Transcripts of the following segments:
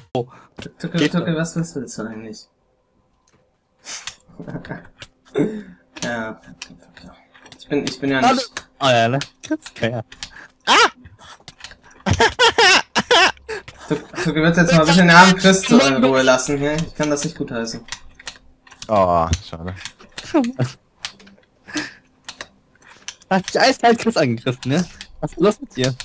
Tucke, was willst du eigentlich? Ja. Ich bin ja nicht... Ah ja, ne? Okay, ja. Du willst jetzt mal ein bisschen den armen Chris in Ruhe lassen, hier? Ich kann das nicht gutheißen. Oh, schade. Hat dich eiskalt Chris angegriffen, ne? Was ist los mit dir?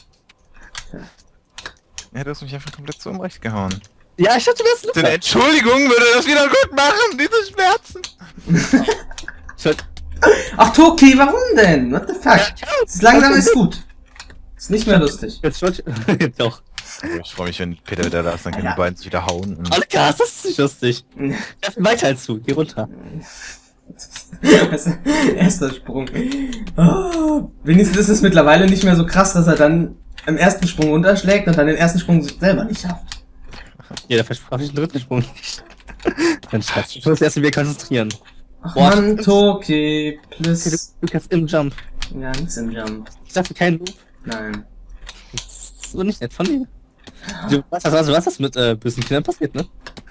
Ja, du hast mich einfach komplett so Unrecht gehauen. Ja, ich hatte das Luft. Denn Entschuldigung würde das wieder gut machen, diese Schmerzen. Ach, Toki, warum denn? What the fuck? Es ist langsam ist gut. Ist nicht mehr lustig. Jetzt doch. Ich freue mich, wenn Peter wieder da ist, dann können die beiden sich wieder hauen. Und Alter, das ist nicht lustig. Weiter als du, geh runter. Erster Sprung. Oh, wenigstens ist es mittlerweile nicht mehr so krass, dass er dann im ersten Sprung runterschlägt und dann den ersten Sprung selber nicht schafft. Ja, der versprach ich den dritten Sprung nicht. Dann scheiße. Ich muss erst wieder konzentrieren. Ach Mann, Toki, Okay, please. du kannst im Jump. Ja, nichts im Jump. Ich dachte keinen Loop. Nein. Das ist so nicht nett von dir. Du weißt also, was das mit bösen Kindern passiert, ne?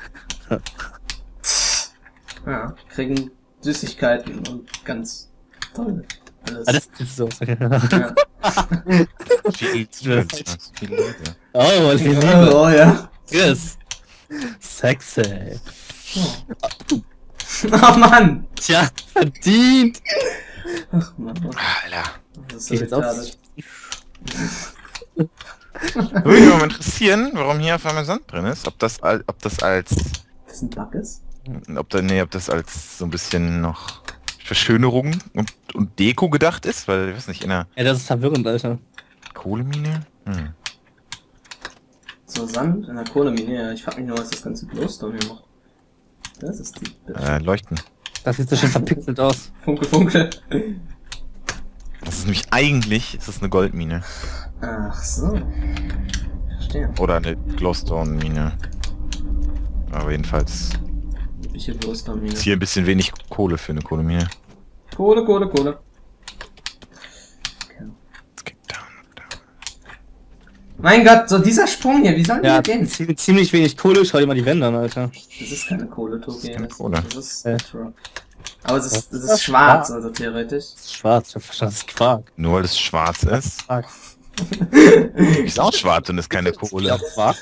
Ja, kriegen Süßigkeiten und ganz toll. Alles. Ah, das ist so. Ja. viele Leute. Oh, Liebe. Oh ja. Chris. Sexy. Oh. Oh Mann! Tja, verdient. Ach Mann. Alter. Das ist so Geht jetzt aus. retarded. Würde mich mal interessieren, warum hier auf einmal Sand drin ist. Ob das als... Das ein Bug ist? ob das als so ein bisschen noch Verschönerung und Deko gedacht ist, weil, ich weiß nicht, in einer Ja, das ist verwirrend, Alter. Kohlemine? So Sand in der Kohlemine, ja. Ich frag mich nur, was das ganze Glowstone hier macht. Das ist die Bitch. Leuchten. Das sieht so schön verpixelt aus. Funke, Funke. Das ist nämlich eigentlich, ist das eine Goldmine. Ach so. Verstehe. Oder eine Glowstone-Mine. Aber jedenfalls Ich hier Glowstone-Mine. ist hier ein bisschen wenig Kohle für eine Kohlemine. Kohle, Kohle, Kohle. Okay. Let's get down. Mein Gott, so dieser Sprung hier, wie soll Ja, der gehen? ziemlich wenig Kohle. Schau dir mal die Wände an, Alter. Das ist keine Kohle, Tobi. keine Kohle. Das ist Ja. Rock. Aber es ist Das ist schwarz, schwarz. also theoretisch. Das ist schwarz. Ich hab verstanden, das ist Quark. Nur weil es schwarz ist. Quark. Ist auch schwarz und ist keine Kohle. Ja, Quark.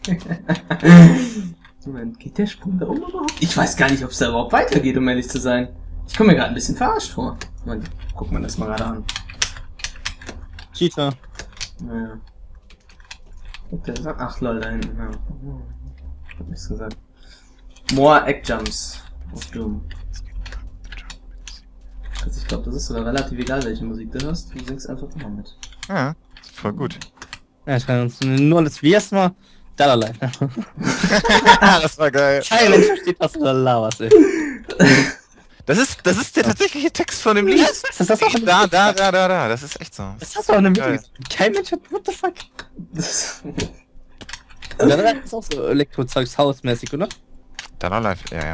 Moment, geht der Sprung da oben überhaupt? Ich weiß gar nicht, ob es da überhaupt weitergeht, um ehrlich zu sein. Ich komme mir gerade ein bisschen verarscht vor. Moment, guck mal das mal gerade an. Cheater. Naja. Guck dir das an. Ach lol, da hinten. Ja. Hab nichts gesagt. More Eggjumps auf Doom. Also ich glaube, das ist sogar relativ egal, welche Musik du hörst. Du singst einfach immer mit. Ja, voll gut. Ja, ich kann uns nur alles wie erstmal. Dalalai. Das war geil. Kein Mensch versteht, was du da laberst, ey. Das ist der tatsächliche Text von dem Lied. Das ist auch Da. Das ist echt so. Das hast du auch eine Geil. Video. Kein Mensch hat. What the fuck? Das Dalalai ist auch so Elektro-Zeugs hausmäßig, oder? Dann live. Ja.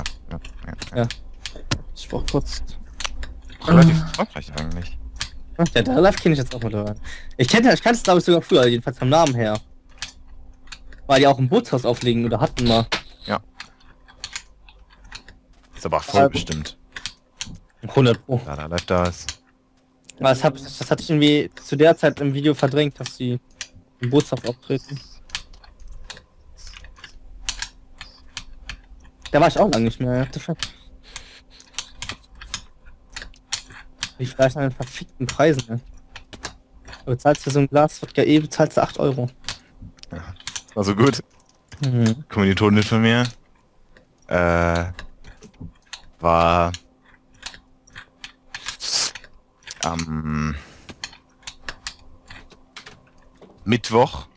Ich brauch kurz. Relativ erfolgreich eigentlich. Ja, Dalalai kenne ich jetzt auch mittlerweile. Ich kannte es glaube ich sogar früher, jedenfalls vom Namen her. Weil die auch im Bootshaus auflegen oder hatten mal. Ist aber voll bestimmt. 100 Pro. Da live da ist. Aber das hatte ich irgendwie zu der Zeit im Video verdrängt, dass die im Bootshaus auftreten. Da war ich auch lange nicht mehr. What the fuck? Wie vielleicht an den verfickten Preisen, ne? Du bezahlst für so ein Glas Wodka bezahlst du 8 Euro. War so gut. Kommilitonin von mir. War am Mittwoch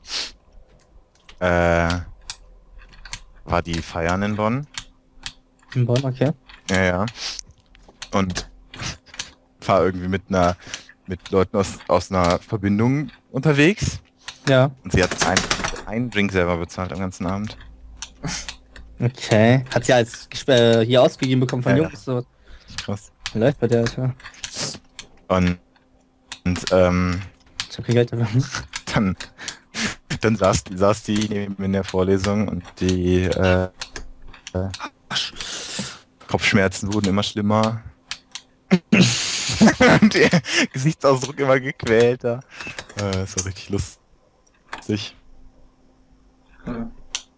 war die feiern in Bonn. In Bonn, okay. Ja. Und war irgendwie mit Leuten aus einer Verbindung unterwegs. Ja. Und sie hat einen Drink selber bezahlt am ganzen Abend. Okay. Hat sie als hier ausgegeben bekommen von Ja, Jungs? So. Krass. Läuft bei der, Alter. Und Ich hab kein Geld dafür. dann Dann saß die neben in der Vorlesung und die Kopfschmerzen wurden immer schlimmer. Und der Gesichtsausdruck immer gequälter. Das war richtig lustig. Hm.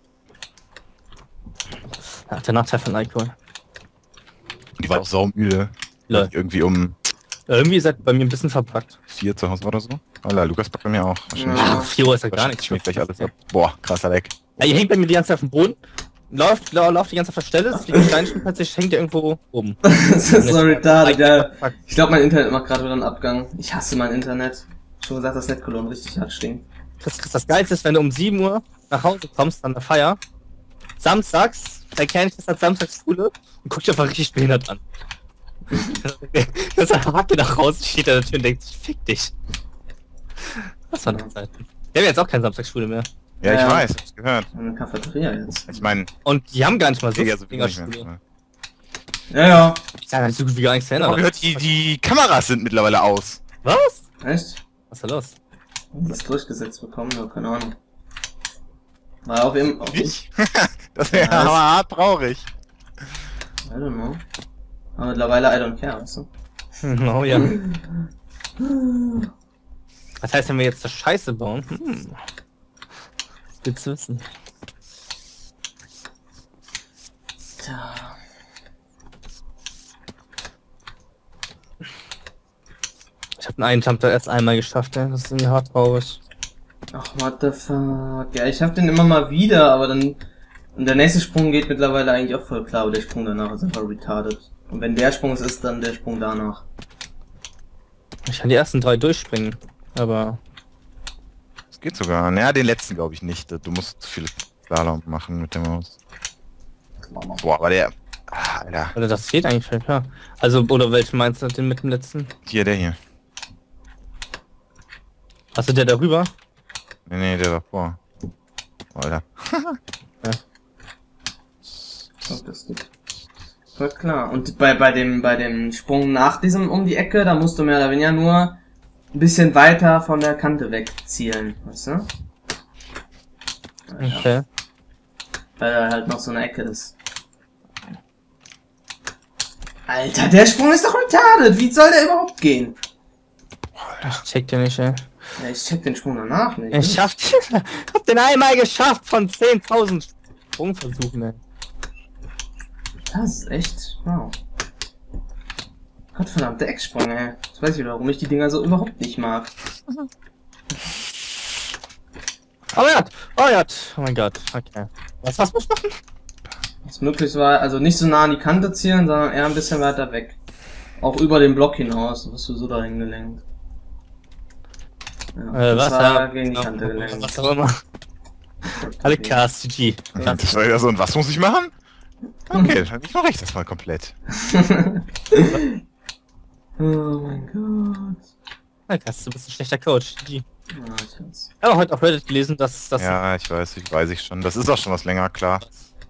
Ach, der Nachteil von Alkohol. Die war auch saumüde. Lol. Irgendwie um Irgendwie seid ihr bei mir ein bisschen verpackt. 4 zu Hause oder so. Alter, Lukas packt bei mir auch. Wahrscheinlich, Ja. 4 Uhr ist ja gar wahrscheinlich nichts. schmeckt gleich alles ab. Boah, krasser Leck. Ja, ihr hängt bei mir die ganze Zeit auf dem Boden. Lauft die ganze Zeit auf der Stelle, es fliegen Steinchen, plötzlich hängt ihr irgendwo oben. Das ist so retarded, ja. Fuck. Ich glaube, mein Internet macht gerade wieder einen Abgang. Ich hasse mein Internet. Schon gesagt, das Netcologne richtig hart stinkt. Das Geilste ist, wenn du um 7 Uhr nach Hause kommst an der Feier, samstags, der Kerl ist halt samstags Schule und guckt dich einfach richtig behindert an. Das hakt nach Hause, steht an der Tür und denkt sich, fick dich. Was war eine Zeit? Wir haben jetzt auch keine Samstagsschule mehr. Ja, ich Ja. weiß, hab's gehört. Eine Cafeteria jetzt. Ich meine, Und die haben gar nicht mal so ja, so Dinger nicht Schule. mehr. Ja, ja. Ich sag nicht so gut wie gar nichts Ich hab verändert. gehört, die Kameras sind mittlerweile aus. Was? Echt? Was ist da los? Das durchgesetzt bekommen, ja, keine Ahnung. War auf jeden Fall. Nicht? Das wäre Ja, aber hart traurig. I don't know. Aber mittlerweile I don't care, weißt du? Oh ja. Was heißt, wenn wir jetzt das Scheiße bauen? Gut zu wissen. Tja. Ich hab einen Jump da erst einmal geschafft, ey. Das ist irgendwie hart traurig. Ach, what the fuck. Ja, ich hab den immer mal wieder, aber dann. Und der nächste Sprung geht mittlerweile eigentlich auch voll klar, aber der Sprung danach ist einfach retarded. Und wenn der Sprung es ist, dann der Sprung danach. Ich kann die ersten 3 durchspringen, aber... Das geht sogar. Naja, den letzten glaube ich nicht. Du musst zu viel Slalom machen mit der Maus. Boah, aber der... Ah, Alter. Oder das geht eigentlich voll klar. Also, oder welchen meinst du den mit dem letzten? Hier, der hier. Hast du der darüber? Nee, der davor. Alter. Oh, das geht. Voll klar. Und bei dem Sprung nach diesem um die Ecke, da musst du mehr oder weniger nur ein bisschen weiter von der Kante wegzielen, weißt du? Ja, Okay. weil da halt noch so eine Ecke ist. Alter, der Sprung ist doch retarded! Wie soll der überhaupt gehen? Ich check den nicht, ey. Ja, ich check den Sprung danach nicht. Ich hab den einmal geschafft von 10.000 Sprungversuchen, ey. Das ist echt, wow. Gottverdammte Ecksprung, ey. Jetzt weiß ich, warum ich die Dinger so überhaupt nicht mag. Oh ja, oh ja, oh mein Gott, okay. Was muss ich machen? Was möglich war, also nicht so nah an die Kante zielen, sondern eher ein bisschen weiter weg. Auch über den Block hinaus, da wirst du so dahin gelenkt. Ja, das Was? war Ja, gegen die Kante gelenkt. was auch immer. Alle KSTG. Das war ja so, und was muss ich machen? Okay, dann ich recht das mal komplett. Oh mein Gott. Ja, Kass, du bist ein schlechter Coach. GG. Ja, ich weiß. Ich habe heute auf Reddit gelesen, dass das... Ja, ich weiß ich schon. Das ist auch schon was länger, klar.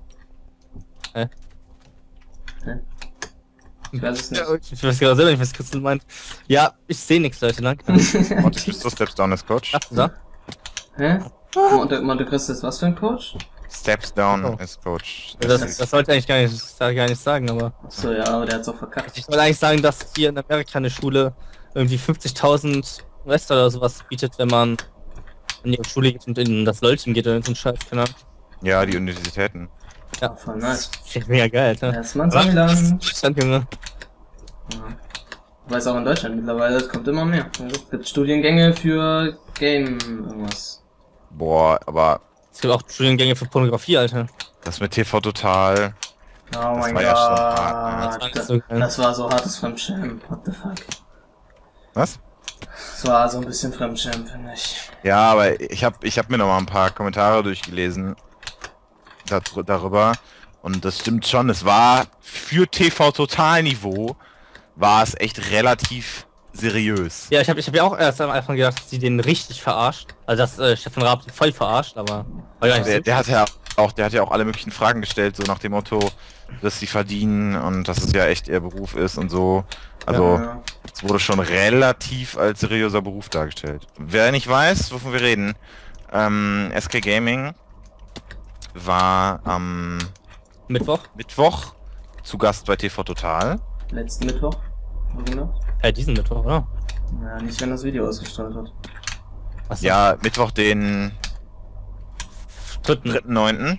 Ich weiß es nicht. Ja, ich weiß gerade selber nicht, was Christel meint. Ja, ich sehe nichts, Leute, danke. Monte Cristo Steps Down as Coach. Hast du da? Hä? Monte Cristo ist was für ein Coach? Steps Down Oh. as Coach. Das sollte eigentlich gar nicht sagen, aber... Achso, ja, aber der hat's auch verkackt. Ich wollte eigentlich sagen, dass hier in Amerika eine Schule irgendwie 50.000 US oder sowas bietet, wenn man in die Schule geht und in das LOL-Team geht oder in so einen Scheiß, keine Ahnung. Ja, die Universitäten. Ja, Voll nice. das ist mega geil, Alter. Erstmal Samiland. Deutschland, Junge. Ja. Weiß auch in Deutschland mittlerweile, es kommt immer mehr. Es gibt Studiengänge für Game irgendwas. Boah, aber Es gibt auch Studiengänge für Pornografie, Alter. das mit TV Total. Oh mein war Gott. ja schon hart, ne? Das war nicht Das, so geil. das war so hartes Fremdschämen. What the fuck? Was? Das war so ein bisschen Fremdschämen, finde ich. Ja, aber ich hab mir noch mal ein paar Kommentare durchgelesen darüber und das stimmt schon. Es war für TV Total Niveau war es echt relativ seriös. Ja, ich hab ja auch erst am Anfang gedacht, dass sie den richtig verarscht. Also dass Stefan Raab den voll verarscht, aber war gar nicht so. Der hat ja auch alle möglichen Fragen gestellt, so nach dem Motto, dass sie verdienen und dass es ja echt ihr Beruf ist und so. Also Ja. es wurde schon relativ als seriöser Beruf dargestellt. Wer nicht weiß, wovon wir reden, SK Gaming war am Mittwoch zu Gast bei TV Total. Letzten Mittwoch. Genau. Diesen Mittwoch, oder? Ja, nicht wenn das Video ausgestrahlt hat. Achso. Ja, Mittwoch den 3.9.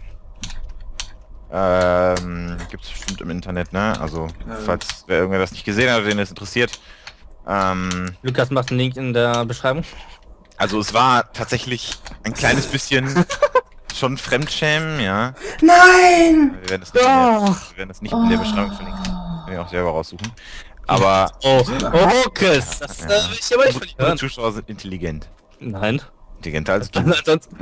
Gibt's bestimmt im Internet, ne? Also, falls wer irgendwer das nicht gesehen hat oder den es interessiert. Lukas macht einen Link in der Beschreibung. Also es war tatsächlich ein kleines bisschen schon Fremdschämen, ja. Nein! Wir werden das nicht in der Beschreibung verlinken. Können wir auch selber raussuchen. Aber Oh, Chris! Das will ich aber nicht von dir unsere hören. Zuschauer sind intelligent. Nein. Intelligenter als du. Ansonsten.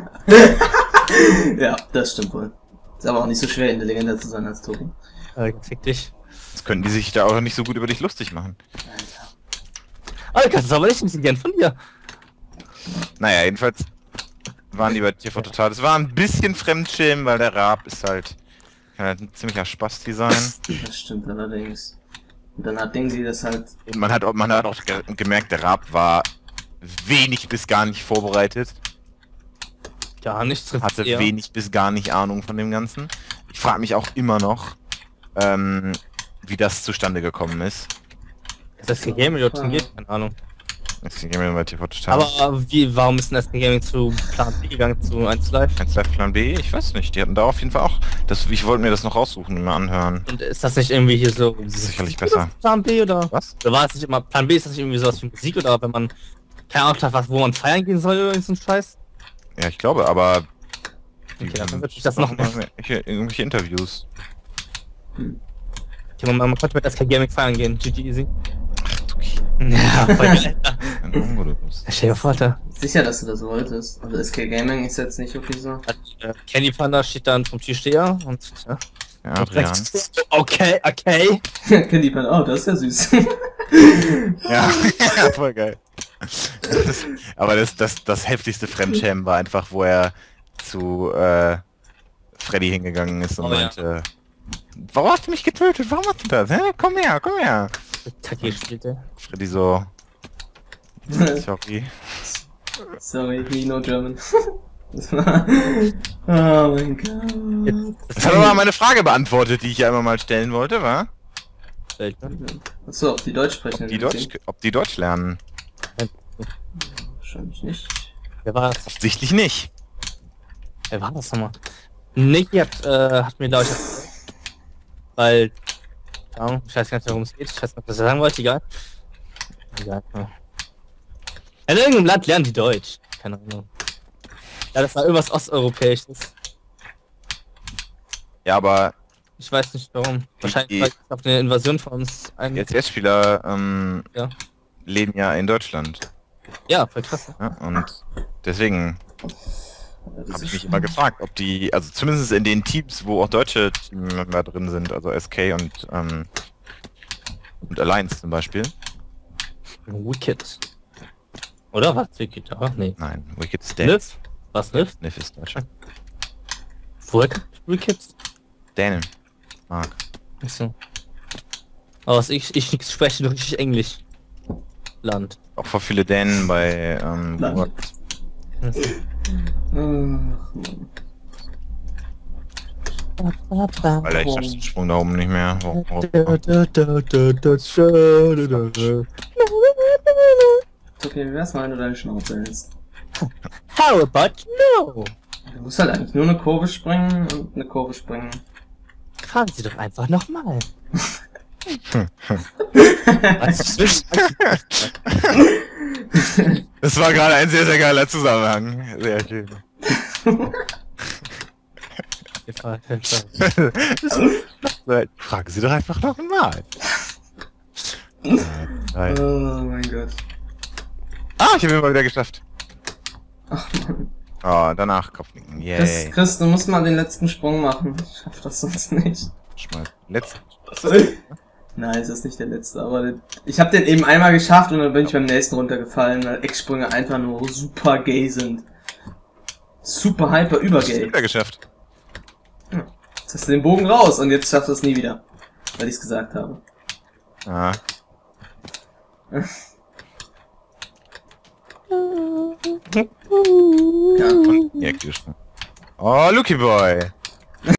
Ja, das stimmt wohl. Ist aber auch nicht so schwer, intelligenter zu sein als Tobi. Fick dich. Jetzt können die sich da auch nicht so gut über dich lustig machen. Alter, das ist aber nicht intelligent von dir. Naja, jedenfalls waren die bei TV Total. Das war ein bisschen Fremdschämen, weil der Raab ist halt, kann halt ein ziemlicher Spasti sein. Das stimmt allerdings. Und dann hat Dingsy das halt... Und man hat auch gemerkt, der Raab war wenig bis gar nicht vorbereitet. Gar nichts trifft Hatte wenig bis gar nicht Ahnung von dem Ganzen. Ich frage mich auch immer noch, wie das zustande gekommen ist. Das SK Gaming oder geht, keine Ahnung. Jetzt gehen wir bei TV Total. Aber warum ist denn SK Gaming zu Plan B gegangen, zu 1 Live? 1 Live Plan B? Ich weiß nicht, die hatten da auf jeden Fall auch, ich wollte mir das noch raussuchen und mal anhören. Und ist das nicht irgendwie hier so... Das ist sicherlich besser. Plan B oder? Was? Oder war es nicht immer... Plan B ist das nicht irgendwie sowas wie Musik oder wenn man... Keine Ahnung hat, wo man feiern gehen soll oder so ein Scheiß? Ja, ich glaube, aber... Okay, dann würde ich das noch machen. Irgendwelche Interviews. Okay, man konnte mit SK Gaming feiern gehen, GG easy. Ach du Ja, voll geil. ein Ungo, du bist. Stell dir vor, Alter. Sicher, dass du das wolltest. Also SK Gaming ist jetzt nicht wirklich so. Candy Panda steht dann vom Türsteher und... Ja. Ja, Adrian. Okay. Candy Pan, oh, das ist ja süß. Ja, voll geil. Aber das heftigste Fremdschämen war einfach, wo er zu Freddy hingegangen ist und meinte, warum hast du mich getötet? Warum hast du das? Hä? Komm her. Kacke gespielt, ey. Freddy so, sorry. Sorry, me no German. Das war... Oh mein Gott. Das hat aber mal meine Frage beantwortet, die ich ja immer mal stellen wollte, wa? Achso, ob die Deutsch sprechen. Ob die Deutsch lernen. Wahrscheinlich nicht. Wer war das? Offensichtlich nicht. Wer war das nochmal? Nicky hat mir, glaube ich, weil... Ja, ich weiß gar nicht, worum es geht. Ich weiß nicht, was er sagen wollte, egal. Ja. In irgendeinem Land lernen die Deutsch. Keine Ahnung. Ja, das war irgendwas Osteuropäisches. Ja, aber Ich weiß nicht warum. Wahrscheinlich weil es auf eine Invasion von uns CS-Spieler ja. leben ja in Deutschland. Ja, voll krass. Ja, und deswegen habe ich mich immer gefragt, ob die, also zumindest in den Teams, wo auch deutsche Teammember drin sind, also SK und Alliance zum Beispiel. Wicked. Oder was? Wicked? Ah, nee. Nein, Wicked ist Dan. Niff? Was, Niff? Niff ist Deutscher. Woher kommt Wicked? Dänen. Mark. Achso. Aber was ich spreche nur richtig Englisch. Land. Auch vor viele Dänen bei Land. Alter, ich schaff den Sprung da oben nicht mehr. Okay, wie wär's mal, wenn du deine Schnauze hältst? How about no? Du musst halt eigentlich nur eine Kurve springen und eine Kurve springen. Fragen Sie doch einfach nochmal. Das war gerade ein sehr, sehr geiler Zusammenhang. Sehr schön. Fragen Sie doch einfach nochmal. Oh mein Gott. Ah, ich habe ihn mal wieder geschafft. Ach Mann. Oh, danach Kopfnicken. Yay. Chris, du musst mal den letzten Sprung machen. Ich schaff das sonst nicht. Schmeiß. Letzten. Nein, es ist nicht der letzte, aber ich habe den eben einmal geschafft und dann bin ich beim nächsten runtergefallen, weil Ecksprünge einfach nur super gay sind. Super hyper übergay. Wieder geschafft. Jetzt hast du den Bogen raus und jetzt schaffst du es nie wieder. Weil ich es gesagt habe. Ah. Ja. Von die Ecke gesprungen. Oh, Lucky Boy.